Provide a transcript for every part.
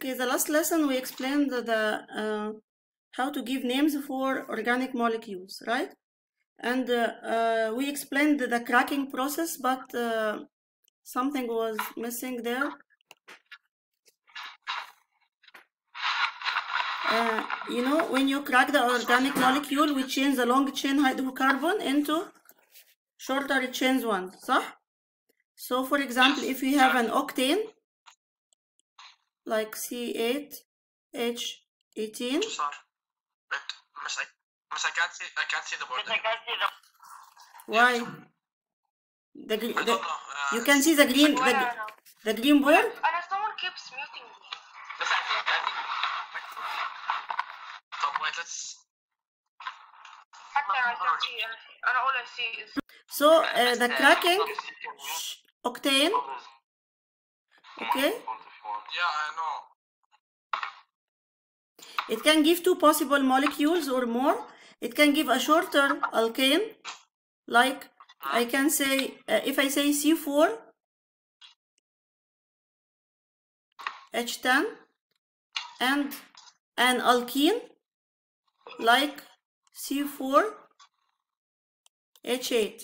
Okay, the last lesson we explained how to give names for organic molecules, right? And we explained the cracking process, but something was missing there. You know, when you crack the organic molecule, we change the long chain hydrocarbon into shorter chains ones, صح? So for example, if you have an octane, like C8H18. Miss, I can't see the board. Why? You can see the green board. And someone keeps muting me. Wait, let's. And all I see is. So the cracking octane. Okay. Yeah, I know. It can give two possible molecules or more. It can give a shorter alkane, like I can say, if I say C4 H10 and an alkene like C4 H8.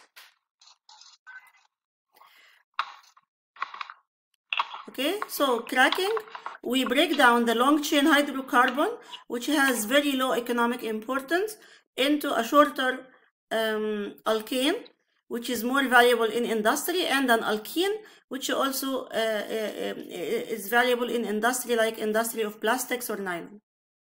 Okay, so cracking, we break down the long chain hydrocarbon, which has very low economic importance, into a shorter alkane, which is more valuable in industry, and an alkene, which also is valuable in industry, like industry of plastics or nylon.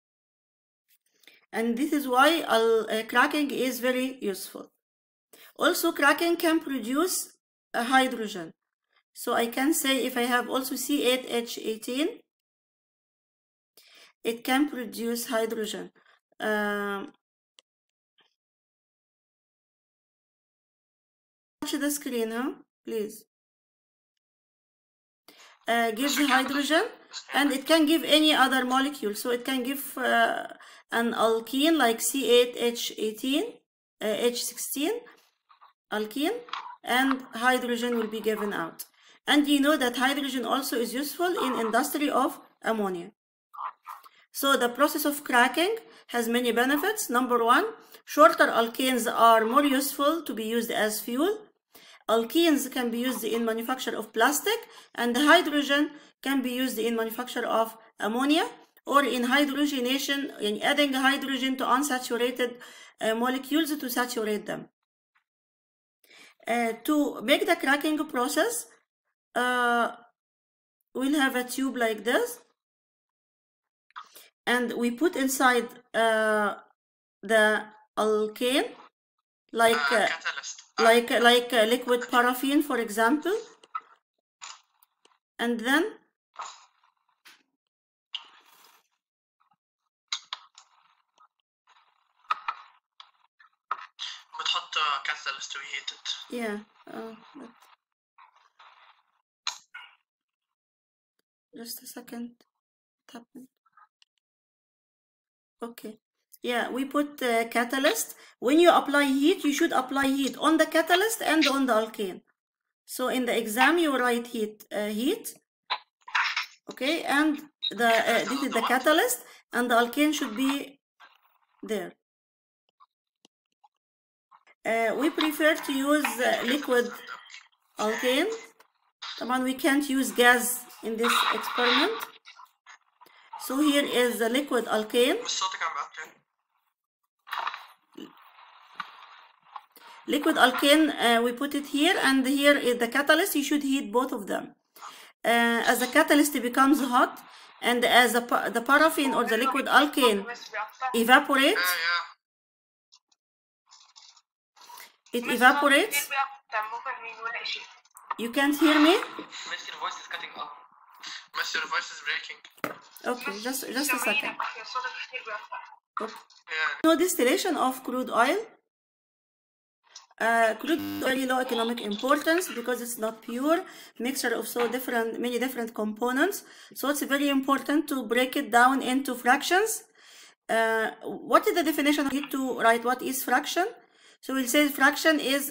And this is why cracking is very useful. Also, cracking can produce a hydrogen. So I can say if I have also C8H18, it can produce hydrogen. Touch the screen, huh? Please. Gives the hydrogen, and it can give any other molecule. So it can give an alkene like C8H18, H16 alkene, and hydrogen will be given out. And you know that hydrogen also is useful in industry of ammonia. So the process of cracking has many benefits. Number one, shorter alkanes are more useful to be used as fuel. Alkenes can be used in manufacture of plastic, and the hydrogen can be used in manufacture of ammonia or in hydrogenation, in adding hydrogen to unsaturated molecules to saturate them. To make the cracking process, we'll have a tube like this, and we put inside the alkane like liquid paraffin, for example, and then بتحط catalyst to heat it. Yeah. Just a second. Okay. Yeah, we put catalyst. When you apply heat, you should apply heat on the catalyst and on the alkane. So in the exam, you write heat. Okay, and this is the catalyst, and the alkane should be there. We prefer to use liquid alkane. Come on, we can't use gas in this experiment. So here is the liquid alkane. Liquid alkane, we put it here, and here is the catalyst. You should heat both of them. As the catalyst becomes hot, and as the paraffin or the liquid alkane evaporates, it evaporates. You can't hear me? Miss, your voice is cutting off. Miss, your voice is breaking. Okay, just a second. Okay. No distillation of crude oil. Crude oil very low economic importance because it's not pure, mixture of many different components. So it's very important to break it down into fractions. What is the definition? I need to write what is fraction. So we'll say fraction is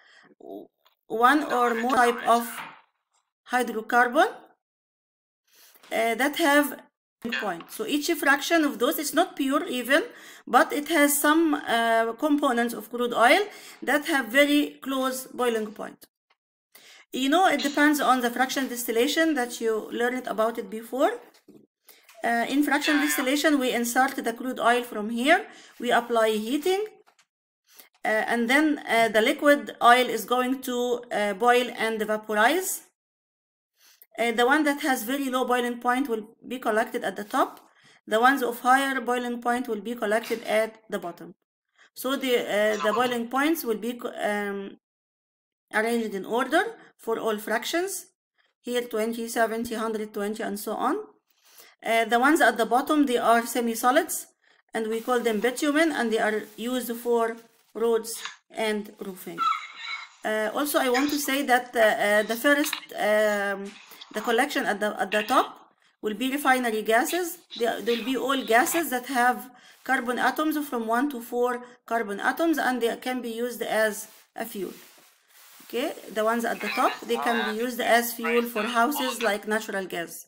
one or more type of hydrocarbon, that have point. So each fraction of those, it's not pure even, but it has some components of crude oil that have very close boiling point. You know, it depends on the fraction distillation that you learned about it before. In fraction distillation, we insert the crude oil from here, we apply heating, and then the liquid oil is going to boil and vaporize. The one that has very low boiling point will be collected at the top. The ones of higher boiling point will be collected at the bottom. So the boiling points will be arranged in order for all fractions. Here 20, 70, 120, and so on. The ones at the bottom, they are semi-solids, and we call them bitumen, and they are used for roads and roofing. Also, I want to say that the first, the collection at the top will be refinery gases. There will be all gases that have carbon atoms from 1 to 4 carbon atoms, and they can be used as a fuel. Okay, the ones at the top, they can be used as fuel for houses like natural gas.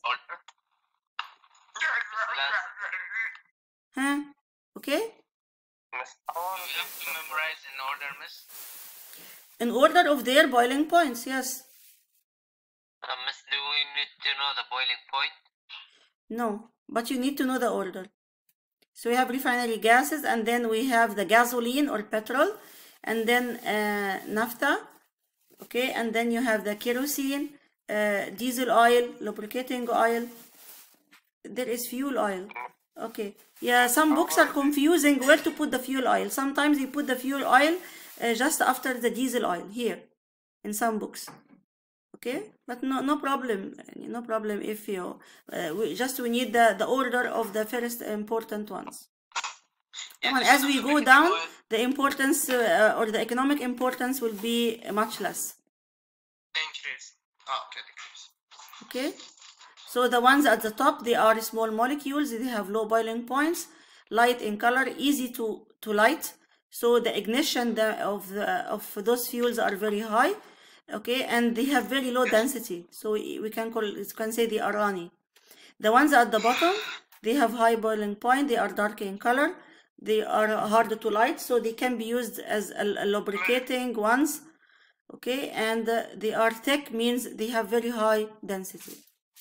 Huh? Okay? Miss, you have to memorize in order, miss. In order of their boiling points, yes. Miss, do we need to know the boiling point? No, but you need to know the order. So we have refinery gases, and then we have the gasoline or petrol, and then naphtha, okay, and then you have the kerosene, diesel oil, lubricating oil. There is fuel oil. Okay, yeah, some books are confusing where to put the fuel oil. Sometimes you put the fuel oil just after the diesel oil here in some books. Okay, but no problem, no problem if you we need the order of the first important ones. And as we go down, the importance or the economic importance will be much less. Increase. Oh, okay, decrease. Okay, so the ones at the top, they are small molecules. They have low boiling points, light in color, easy to light. So the ignition of those fuels are very high. Okay, and they have very low density, so we can say they are runny. The ones at the bottom, they have high boiling point, they are dark in color, they are hard to light, so they can be used as a lubricating ones. Okay, and they are thick, means they have very high density.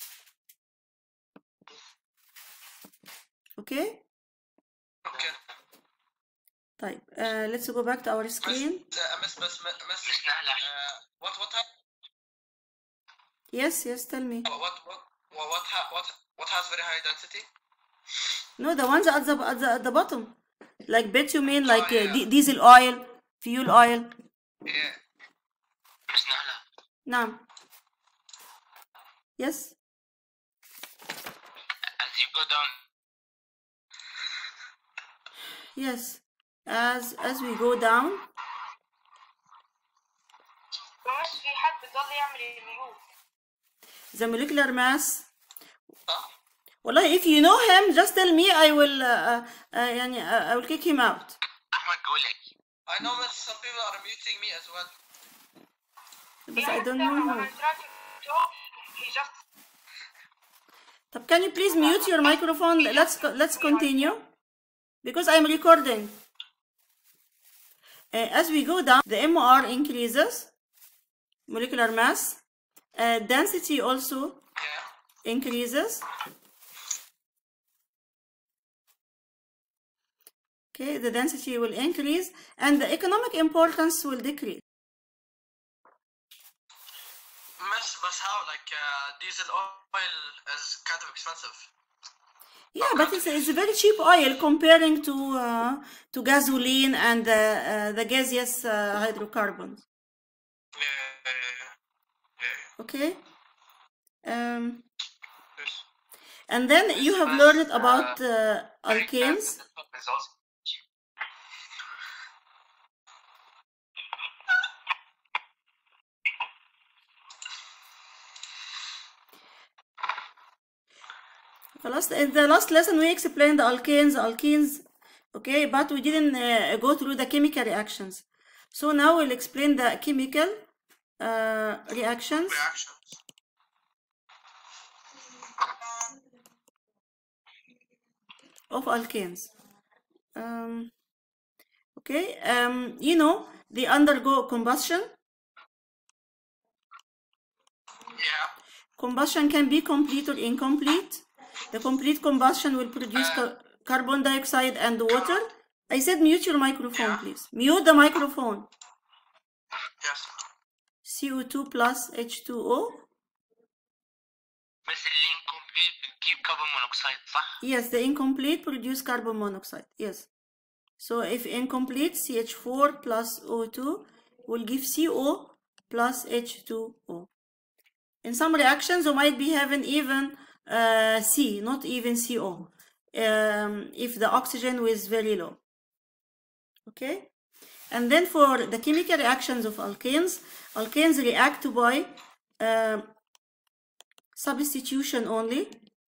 Okay. Okay. طيب, let's go back to our screen. Yes, tell me. What has very high density? No, the ones at the bottom, like bitumen, like diesel oil, fuel oil. Yeah. Naam. Yes. As you go down. Yes. As we go down. The molecular mass. Wallah, if you know him, just tell me. I will I will kick him out. I know that some people are muting me as well. But I don't know who. Can you please mute your microphone? Let's continue, because I'm recording. As we go down, the MOR increases, molecular mass, density also increases. Okay, the density will increase, and the economic importance will decrease. Miss, but how? Like diesel oil is kind of expensive. Yeah, but it's a very cheap oil comparing to gasoline and the gaseous hydrocarbons. Okay. And then you have learned about alkanes. In the last lesson we explained the alkenes, okay, but we didn't go through the chemical reactions. So now we'll explain the chemical reactions. of alkanes. Okay, you know, they undergo combustion. Yeah. Combustion can be complete or incomplete. The complete combustion will produce carbon dioxide and water. I said mute your microphone, please. Mute the microphone. Yes. CO2 plus H2O. بس اللي incomplete بتجيب carbon monoxide صح؟ Yes, the incomplete produce carbon monoxide. Yes. So if incomplete, CH4 plus O2 will give CO plus H2O. In some reactions, you might be having even C, not even CO, if the oxygen is very low. Okay? And then for the chemical reactions of alkanes, alkanes react by substitution only.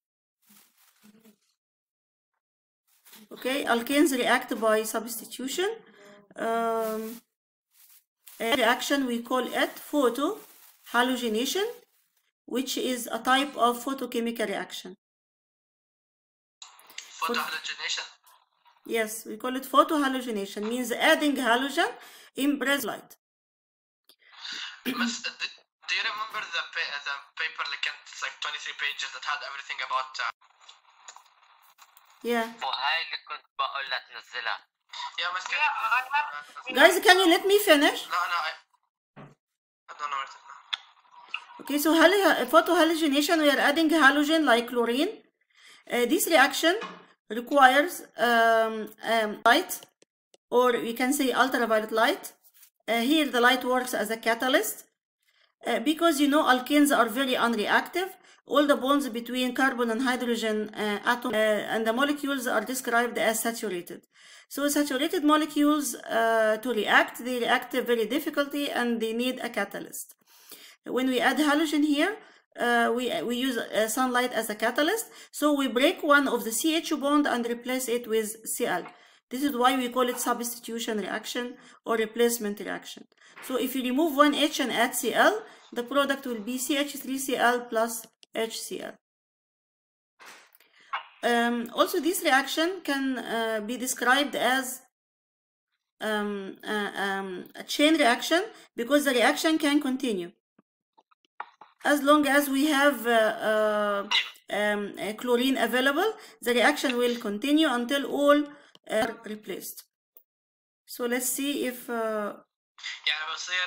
Okay, alkanes react by substitution. A reaction, we call it photohalogenation, which is a type of photochemical reaction. Photohalogenation? Yes, we call it photohalogenation, means adding halogen in present light. Miss, do you remember the paper like it's like 23 pages that had everything about Yeah. وهاي اللي كنت بقول لك تنزلها. Yeah, Miss. Yeah, I have. Guys, can you let me finish? No, I don't know where to now. Okay, so photohalogenation, we are adding halogen like chlorine. This reaction requires light, or we can say ultraviolet light. Here the light works as a catalyst. Because you know alkanes are very unreactive. All the bonds between carbon and hydrogen atoms and the molecules are described as saturated. So saturated molecules to react, they react very difficultly and they need a catalyst. When we add halogen here, we use sunlight as a catalyst. So we break one of the CH bond and replace it with Cl. This is why we call it substitution reaction or replacement reaction. So if you remove one H and add Cl, the product will be CH3Cl plus HCl. Also, this reaction can be described as a chain reaction because the reaction can continue. As long as we have chlorine available, the reaction will continue until all are replaced. So let's see if يعني بصير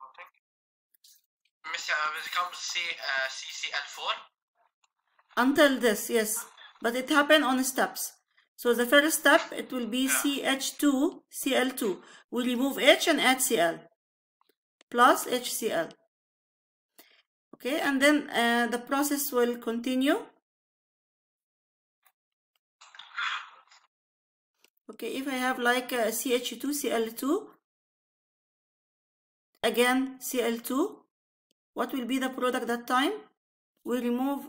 becomes CCl4 until this, yes, but it happened on steps. So the first step, it will be CH2Cl2. We remove H and add Cl plus HCl. Okay, and then the process will continue. Okay, if I have like CH2Cl2, again Cl2, what will be the product that time? We remove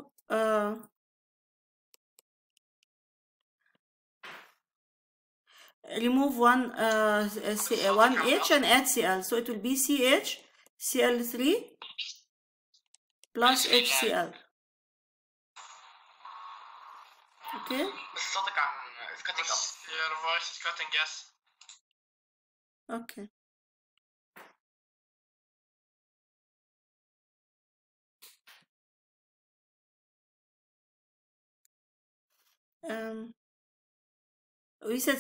one H and add Cl, so it will be CH Cl3 plus HCl. Okay. صوتك it's cutting up. Your voice is cutting, yes. Okay. We said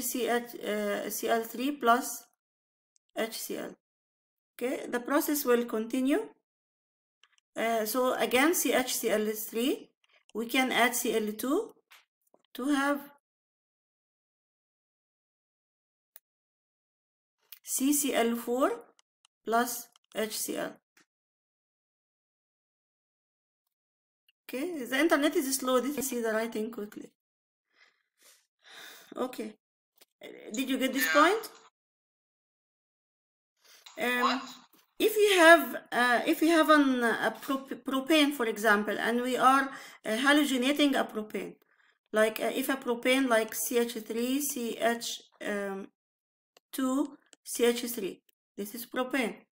CH3 plus HCl. Okay, the process will continue. So again, CHCl3, we can add Cl2 to have CCl4 plus HCl. Okay, the internet is slow. This is see the writing quickly. Okay, did you get this point? If you have a propane, for example, and we are halogenating a propane, like if a propane like CH3 CH2 CH3, this is propane.